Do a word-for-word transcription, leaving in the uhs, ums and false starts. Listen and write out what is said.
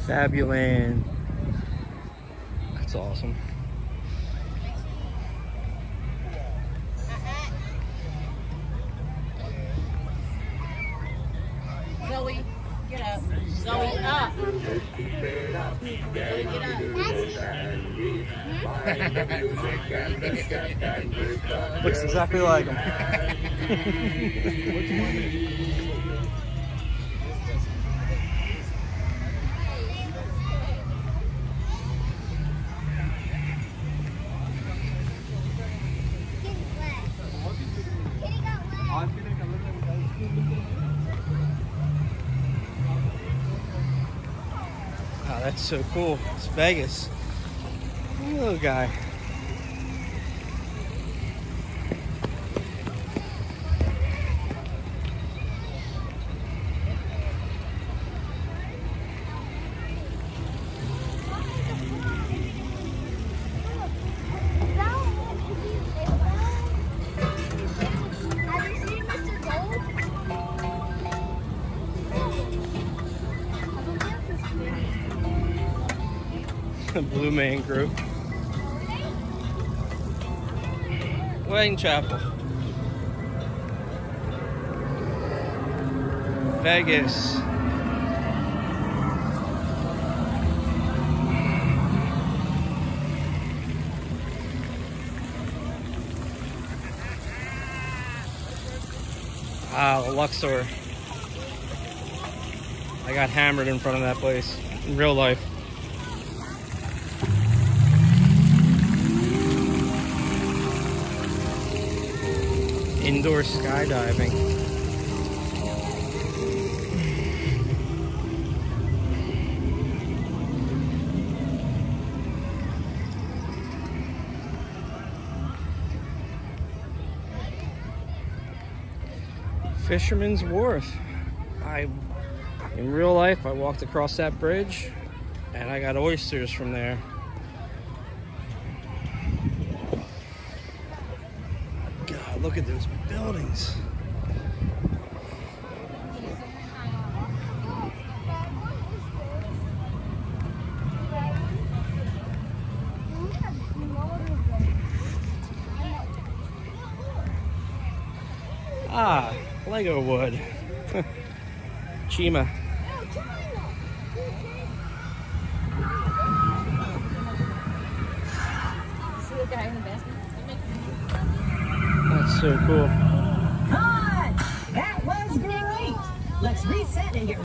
Fabuland. That's awesome. Zoe, get up. Zoe, up. Zoe, get up. Looks exactly like him. Wow, that's so cool. It's Vegas. Little guy. Blue Man Group. Wedding Chapel. Vegas. Wow, the Luxor. I got hammered in front of that place in real life. Indoor skydiving. Fisherman's Wharf. I, in real life, I walked across that bridge and I got oysters from there. God, look at those buildings. Ah, Lego wood. Chima. That's so cool. Cut! That was great! Let's reset and get